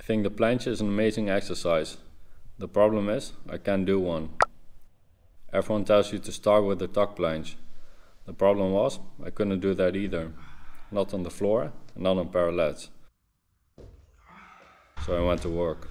I think the planche is an amazing exercise. The problem is, I can't do one. Everyone tells you to start with the tuck planche. The problem was, I couldn't do that either. Not on the floor and not on parallettes. So I went to work.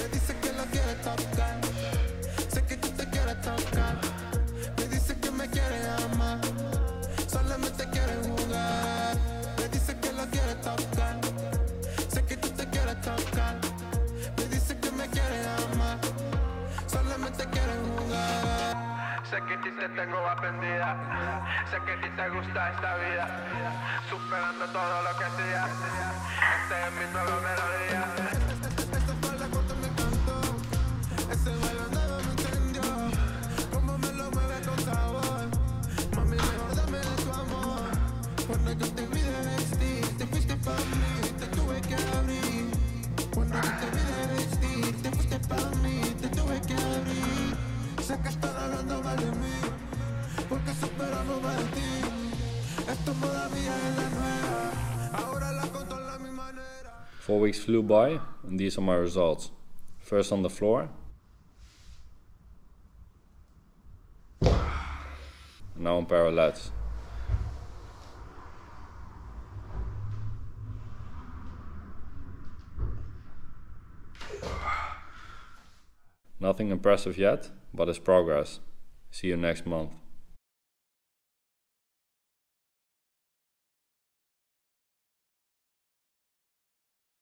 Sé que a ti te tengo aprendida, sé que a ti te gusta esta vida, superando todo lo que hacía, esta es mi nueva melodía. Esta espalda corta me encantó, ese baile nuevo me encendió, como me lo mueve con sabor, mami mejor dame de tu amor, cuando yo te vi de vestir, te fuiste pa' mí, te tuve que abrir, cuando yo te vi de vestir, te fuiste pa' mí, te tuve que abrir. Sé que están hablando mal de mí, porque superamos mal de ti. Esto todavía es la nueva, ahora la controlo a mi manera. 4 weeks flew by and these are my results. First on the floor. And now on parallettes. Nothing impressive yet, but it's progress. See you next month.